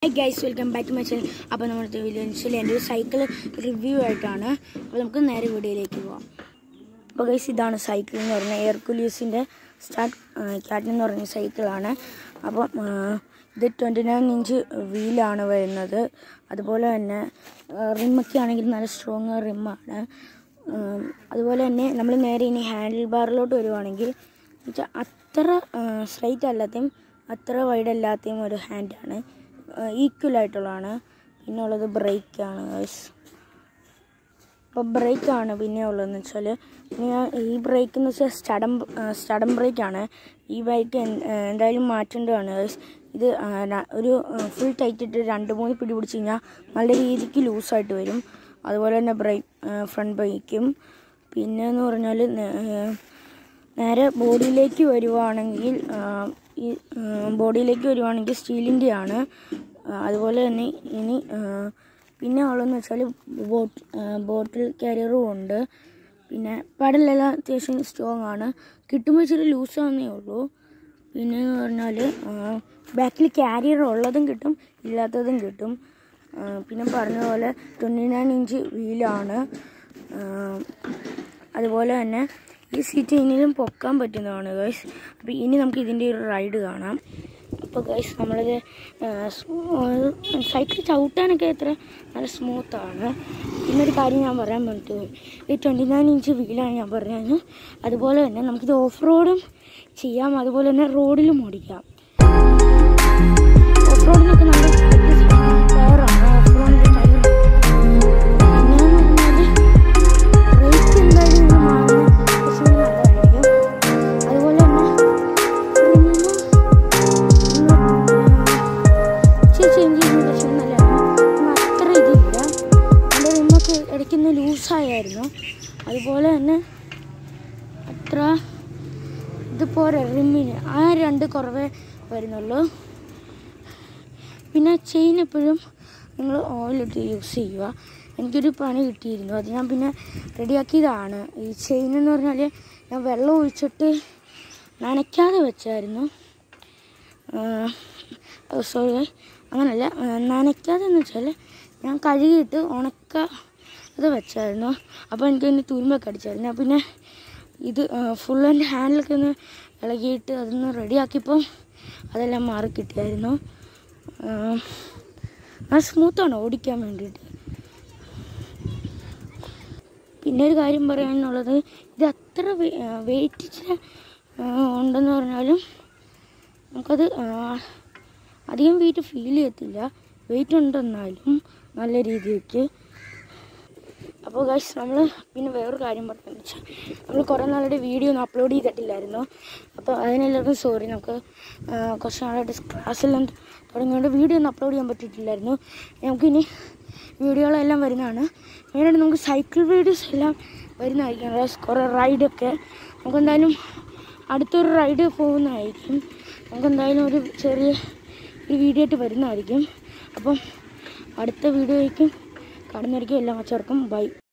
Hi guys, welcome back to my channel. അപ്പോൾ നമ്മുടെ വീഡിയോയിൽ എൻ്റെ ഒരു സൈക്കിൾ റിവ്യൂ ആയിട്ടാണ്. അപ്പോൾ നമുക്ക് നേരെ വീഡിയോയിലേക്ക് പോകാം. അപ്പോൾ ഗൈസ് ഇതാണ് സൈക്കിൾ എന്ന് പറഞ്ഞാൽ ഹെർക്കുലീസിൻ്റെ ക്യാറ്റ് എന്ന് പറഞ്ഞ സൈക്കിളാണ്. അപ്പോൾ ഇത് 29 ഇഞ്ച് വീലാണ് വരുന്നത്. അതുപോലെ തന്നെ റിമ്മൊക്കെ ആണെങ്കിൽ നല്ല സ്ട്രോങ് റിമ്മാണ്. അതുപോലെ തന്നെ നമ്മൾ നേരെ ഇനി ഹാൻഡിൽ ബാറിലോട്ട് വരുവാണെങ്കിൽ അത്ര സ്ട്രൈറ്റ് അല്ലാത്തതും അത്ര വൈഡ് അല്ലാത്തതും ഒരു ഹാൻഡാണ്, ഈക്വൽ ആയിട്ടുള്ളതാണ്. പിന്നെ ഉള്ളത് ബ്രേക്കാണ് ഗൈസ്. അപ്പോൾ ബ്രേക്കാണ് പിന്നെ ഉള്ളതെന്ന് വെച്ചാൽ ഈ ബ്രേക്ക് എന്ന് വെച്ചാൽ സ്റ്റഡം ബ്രേക്കാണ്. ഈ ബൈക്ക് എന്തായാലും മാറ്റേണ്ടതാണ് ഗൈസ്. ഇത് ഒരു ഫുൾ ടൈറ്റ് ഇട്ട് 2-3 പിടി പിടിച്ച് കഴിഞ്ഞാൽ നല്ല രീതിക്ക് ലൂസായിട്ട് വരും. അതുപോലെ തന്നെ ഫ്രണ്ട് ബ്രേക്കും. പിന്നെ എന്ന് പറഞ്ഞാൽ നേരെ ബോഡിയിലേക്ക് വരുവാണെങ്കിൽ സ്റ്റീലിൻ്റെയാണ്. അതുപോലെ തന്നെ പിന്നെ ഉള്ളതെന്ന് വെച്ചാൽ ബോട്ടിൽ കാരിയറും ഉണ്ട്. പിന്നെ പെഡലെല്ലാം അത്യാവശ്യം സ്ട്രോങ് ആണ്. കിട്ടുമ്പോൾ ഇച്ചിരി ലൂസാന്നേ ഉള്ളൂ. പിന്നെ എന്ന് പറഞ്ഞാൽ ബാക്കിൽ കാരിയർ ഉള്ളതും കിട്ടും, ഇല്ലാത്തതും കിട്ടും. പിന്നെ പറഞ്ഞ പോലെ 29 ഇഞ്ച് വീലാണ്. അതുപോലെ തന്നെ ഈ സീറ്റ് ഇനിയും പൊക്കാൻ പറ്റുന്നതാണ് ഗൈസ്. അപ്പോൾ ഇനി നമുക്ക് ഇതിൻ്റെ ഒരു റൈഡ് കാണാം. അപ്പോൾ ഗൈസ് നമ്മളിത് സൈക്കിൾ ചവിട്ടാനൊക്കെ നല്ല സ്മൂത്താണ്. പിന്നൊരു കാര്യം ഞാൻ പറയാൻ പറ്റൂ, ഈ 29 ഇഞ്ച് വീലാണ് ഞാൻ പറഞ്ഞത്. അതുപോലെ തന്നെ നമുക്കിത് ഓഫ് റോഡും ചെയ്യാം, അതുപോലെ തന്നെ റോഡിലും ഓടിക്കാം. ഓഫ് റോഡിനൊക്കെ നല്ല ടയറാണ്. ഓഫ് റോഡിൻ്റെ ടയർ ഇടയ്ക്കൊന്ന് ലൂസായിരുന്നു. അതുപോലെ തന്നെ അത്ര ഇതുപോലെ റിമ്മിന് 2 കുറവേ വരുന്നുള്ളൂ. പിന്നെ ചെയിൻ എപ്പോഴും നിങ്ങൾ ഓയിലിട്ട് യൂസ് ചെയ്യുക. എനിക്കൊരു പണി കിട്ടിയിരുന്നു, അത് ഞാൻ പിന്നെ റെഡിയാക്കിയതാണ്. ഈ ചെയിൻ എന്ന് പറഞ്ഞാൽ ഞാൻ വെള്ളം ഒഴിച്ചിട്ട് നനയ്ക്കാതെ വെച്ചായിരുന്നു. സോറി, അങ്ങനല്ല, നനയ്ക്കാതെ എന്ന് വെച്ചാൽ ഞാൻ കഴുകിയിട്ട് അത് വെച്ചായിരുന്നു. അപ്പോൾ എനിക്കതിന് തുരുമ്പൊക്കെ അടിച്ചായിരുന്നു. പിന്നെ ഇത് ഫുൾ ആൻഡ് ഹാൻഡിലൊക്കെ ഒന്ന് ഇളകിയിട്ട് അതൊന്ന് റെഡിയാക്കിയപ്പോൾ അതെല്ലാം മാറി കിട്ടിയായിരുന്നു. നല്ല സ്മൂത്താണ് ഓടിക്കാൻ വേണ്ടിയിട്ട്. പിന്നെ ഒരു കാര്യം പറയാനുള്ളത്, ഇത് അത്ര വെയിറ്റ് ഉണ്ടെന്ന് പറഞ്ഞാലും നമുക്കത് അധികം വെയിറ്റ് ഫീൽ ചെയ്യത്തില്ല. വെയിറ്റ് ഉണ്ടെന്നാലും നല്ല രീതിക്ക്. അപ്പോൾ ഗൈസ് നമ്മൾ പിന്നെ വേറൊരു കാര്യം പറഞ്ഞതെന്ന് വെച്ചാൽ നമ്മൾ കുറേ നാളുടെ വീഡിയോ ഒന്നും അപ്ലോഡ് ചെയ്തിട്ടില്ലായിരുന്നു. അപ്പോൾ അതിനെല്ലാവർക്കും സോറി. നമുക്ക് കുറച്ച് നാളായിട്ട് ക്ലാസ്സെല്ലാം തുടങ്ങിയോണ്ട് വീഡിയോ ഒന്നും അപ്ലോഡ് ചെയ്യാൻ പറ്റിയിട്ടില്ലായിരുന്നു. നമുക്കിനി വീഡിയോകളെല്ലാം വരുന്നതാണ്. മെയിനായിട്ട് നമുക്ക് സൈക്കിൾ വീഡിയോസ് എല്ലാം വരുന്നതായിരിക്കും. കുറേ റൈഡൊക്കെ നമുക്കെന്തായാലും അടുത്തൊരു റൈഡ് പോകുന്നതായിരിക്കും. നമുക്കെന്തായാലും ഒരു ചെറിയ വീഡിയോ ആയിട്ട് വരുന്നതായിരിക്കും. അപ്പം അടുത്ത വീഡിയോയ്ക്കും കടന്നിരിക്കും. എല്ലാ മച്ചവർക്കും ബൈ.